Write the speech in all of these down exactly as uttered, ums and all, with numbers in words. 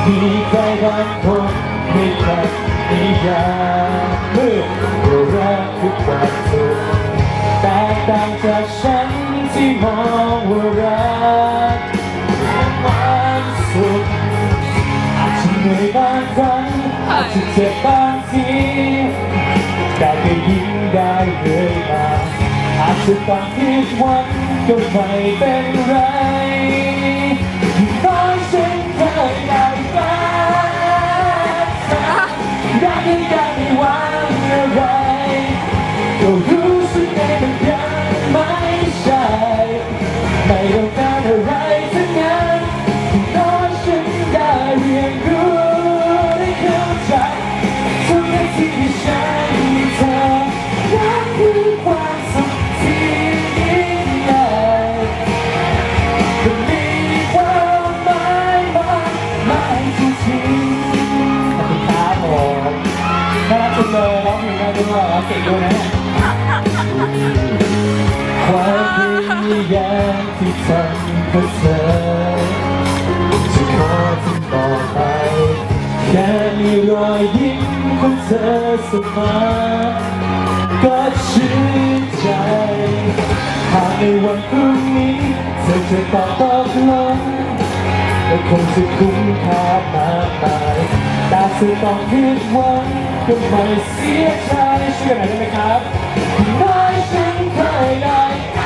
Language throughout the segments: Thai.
มีใครบางคนไม่ทันนิยามเมื่อว่ารักคือความสุขแตกต่างจากฉันที่มองว่ารักคือความสุขอาจจะเหนื่อยบางครั้งอาจจะเจ็บบางทีแต่ก็ยิ้มได้เรื่อยมาอาจจะต้องผิดหวังก็ไม่เป็นไรน้อยฉันเคยได้รักได้ได้ไม่หวังอะไรก็รู้สึกในมันยังไม่ใช่ไม่ต้องการอะไรทั้งนั้นน้อยฉันได้เรียนรู้ได้เข้าใจทุกนาทีที่ฉันมีเธอรักคือความสุขที่ยิ่งใหญ่มันมีความหมายมากมายจริงๆขอบคุณครับผมน่ารักจังเลยร้องเพลงได้ด้วยร้องเก่งด้วยนะความพยายามที่ทำเพื่อเธอจะขอที่ต่อไปแค่มีรอยยิ้มของเธอเสมอก็ชื่นใจหากในวันพรุ่งนี้เธอจะตอบตกลงก็คงจะคุ้มค่ามากมายแต่เธอต้องผิดหวังก็ไม่เสียใจช่วยกันหน่อยได้ไหมครับน้อยฉันเคยได้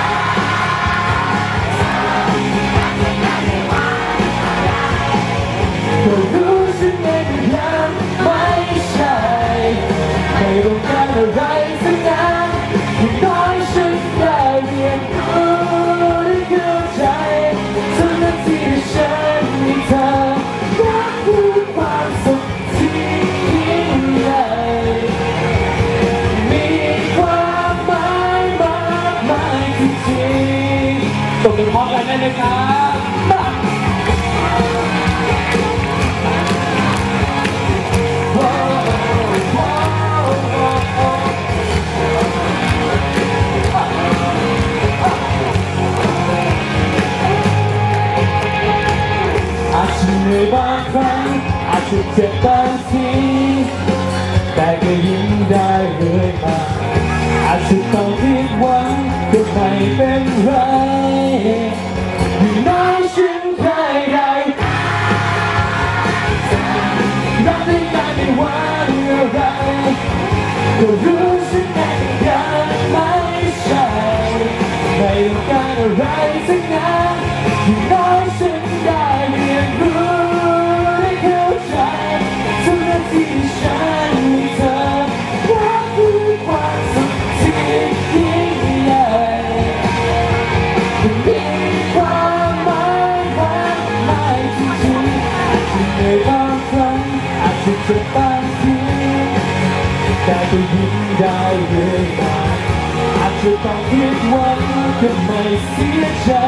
ก็รู้ฉันเองยังไม่ใช่ไม่ต้องการอะไรสักอย่างอย่างน้อยฉันได้เรียนรู้ได้เข้าใจทุกนาทีที่ฉันมีเธอรักคือความสุขที่ยิ่งใหญ่มีความหมายมากมายจริงๆตบมือพร้อมกันได้เลยครับในบางครั้งอาจจะเจ็บบางทีแต่ก็ยิ้มได้เรื่อยมาอาจจะต้องผิดหวังก็ไม่เป็นไรอย่างน้อยฉันเคยได้รักได้ยังไม่หวังอะไรก็รู้ฉันเองยังไม่ใช่ไม่ต้องการอะไรสักอย่างอย่างน้อยฉันได้เรียนรู้ที่ฉันมีเธอรักคือความสุขที่ยิ่งใหญ่มีความหมายมากมายจริงๆในบางครั้งอาจจะเจ็บบางทีแต่ก็ยิ้มได้เรื่อยมาอาจจะต้องผิดหวังก็ไม่เสียใจ